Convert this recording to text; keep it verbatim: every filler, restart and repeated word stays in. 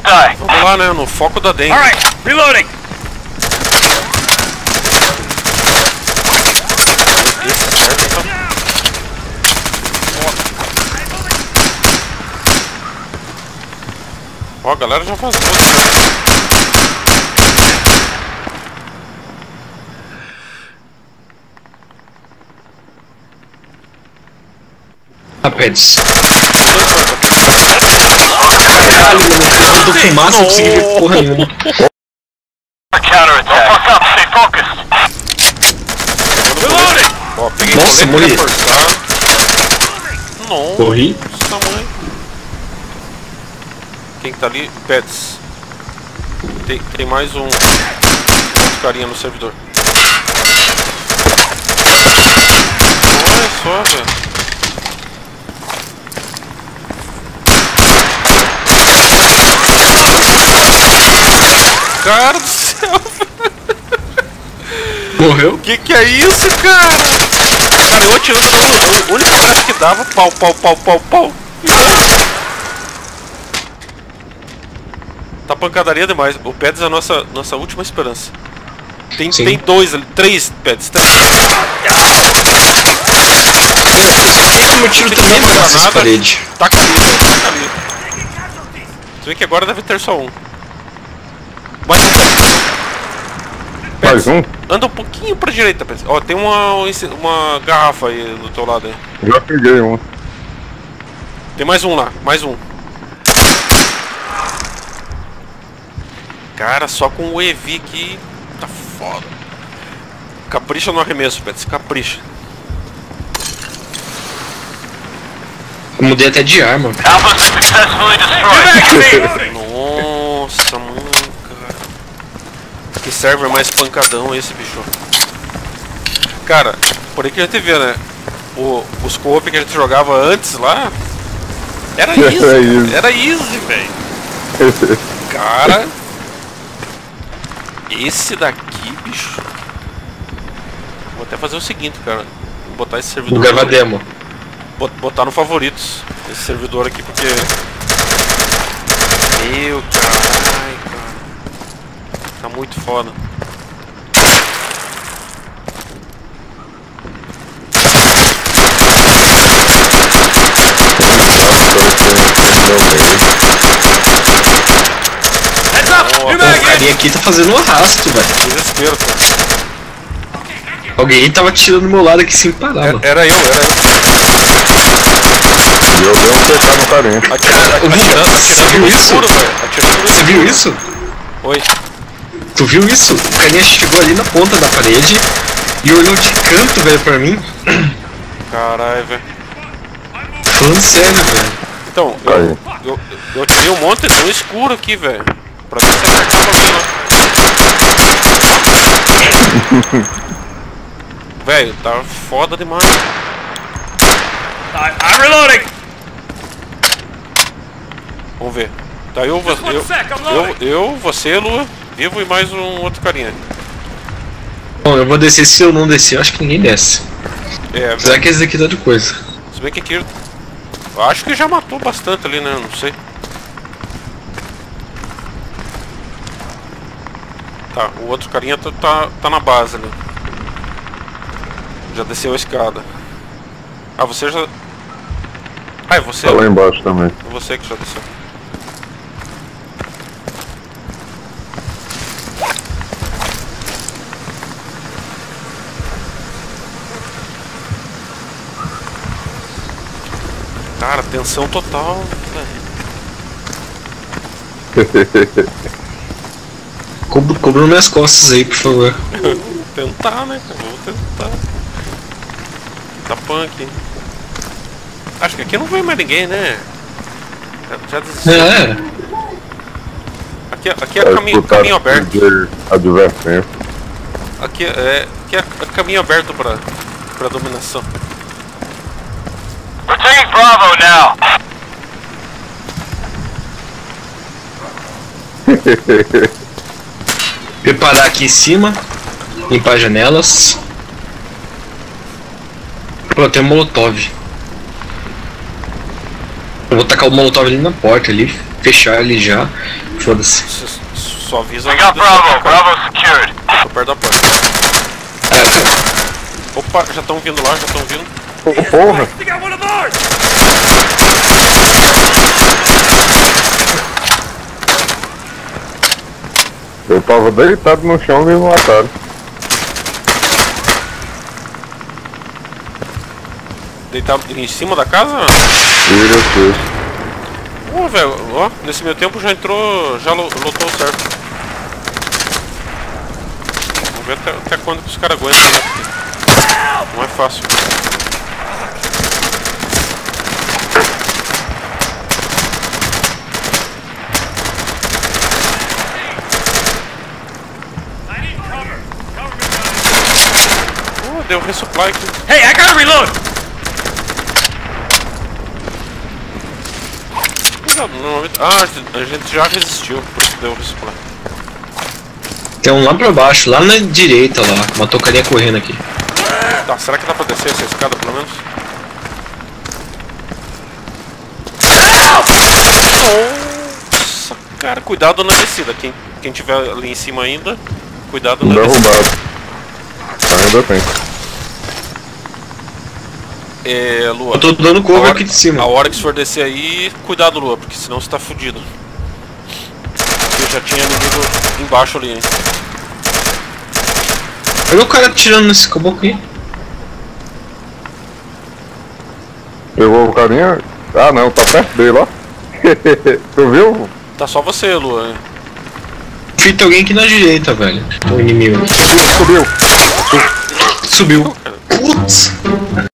Vamos lá, né? No foco da dengue. Alright, reloading! Esse certo, então. Ó, a galera já faz tudo. Rapaz. Caralho, mano, eu tô fumaça, não consegui ver porra nenhuma. Ó, peguei Nossa, morri. Nossa, Morri? mãe. Quem que tá ali? Pets. Tem, tem mais um, um carinha no servidor. Olha só, velho. Cara do céu. Morreu? Que que é isso, cara? Cara, eu atirando no... O único cara que dava, pau, pau, pau, pau, pau. Tá pancadaria demais. O Pets é a nossa, nossa última esperança. Tem, tem dois ali, três Pets, três. O meu tiro também não dá nessa parede. Tá caído, tá caído. Você vê que agora deve ter só um. Mais um. Mais um? Anda um pouquinho pra direita, Pets. Ó, tem uma, uma garrafa aí do teu lado aí. Já peguei um. Tem mais um lá, mais um. Cara, só com o E V aqui tá foda. Capricha no arremesso, Pets, capricha. Eu mudei até de arma. Nossa, mano, cara. Que server mais pancadão esse, bicho. Cara, por aí que a gente vê, né? O, os co-op que a gente jogava antes lá era easy, era easy, velho. Cara, esse daqui, bicho. Vou até fazer o seguinte, cara. Vou botar esse servidor. Vou gravar demo. Botar no favoritos esse servidor aqui, porque... Meu caralho, cara. Tá muito foda. Oh, o carinha aqui tá fazendo um arrasto, velho. Desespero, cara. Alguém tava tirando do meu lado aqui sem parar, Era, mano. era eu, era eu. E eu dei um P K no carinha. Atirando, atirando, atirando no escuro, velho. Atirando no Você escuro. viu isso? Oi. Tu viu isso? O carinha chegou ali na ponta da parede e olhou de canto, velho, pra mim. Caralho, velho. Falando sério, velho. Então, eu, eu, eu tirei um monte no escuro aqui, velho. Pra ver se acertava alguém lá. Velho, tá foda demais. I'm reloading! Vamos ver. Tá eu, vo eu, eu, eu, você, Lua, Vivo e mais um outro carinha. Bom, eu vou descer. Se eu não descer, eu acho que ninguém desce. É, será que esse daqui dá de coisa? se bem que aqui... Eu acho que já matou bastante ali, né? Não sei. Tá, o outro carinha tá, tá, tá na base ali. Já desceu a escada. Ah, você já... Ah, é você? Tá lá embaixo também. É você que já desceu. Cara, tensão total, velho. Cobra, cobra nas minhas costas aí, por favor. Vou tentar, né? Vou tentar. Tá punk. Acho que aqui não vai mais ninguém, né? Já, já desistiu. É. Aqui, aqui é caminho, caminho aberto. Advertência. Aqui é, aqui é caminho aberto pra, pra dominação. We're taking Bravo now. Preparar aqui em cima. Limpar as janelas. Pô, tem um molotov. Eu vou tacar o molotov ali na porta ali. fechar ele já. Foda-se. Cê só avisa. We got Bravo. Bravo secured. Tô perto da porta. É, cara. Opa, já estão vindo lá, já estão vindo. Ô, porra! We got one of ours. Eu tava deitado no chão e me mataram. Deitado em cima da casa? Isso, isso. Pô, velho, ó, nesse meio tempo já entrou, já lo- lotou o server. Vamos ver até, até quando que os caras aguentam, né? Porque não é fácil. Oh, deu resupply aqui. Hey, I gotta reload. Cuidado, normalmente... Ah, a gente já resistiu, por isso deu resupply. Tem um lá pra baixo, lá na direita lá. Uma tocaria correndo aqui. Tá, será que dá pra descer essa escada pelo menos? Nossa, cara, cuidado na descida. Quem, quem tiver ali em cima ainda, cuidado na descida. Derrubado. Ainda tem. É, Lua. Eu tô dando a cover hora- aqui de cima. A hora que você for descer aí, cuidado, Lua, porque senão você tá fudido. Porque já tinha inimigo embaixo ali, hein? Olha o cara atirando nesse caboclo aí. Pegou o carinha. Ah não, tá perto dele, ó. Tu viu? Tá só você, Lua. Fita alguém aqui na direita, velho. O inimigo. Subiu. Subiu. Putz!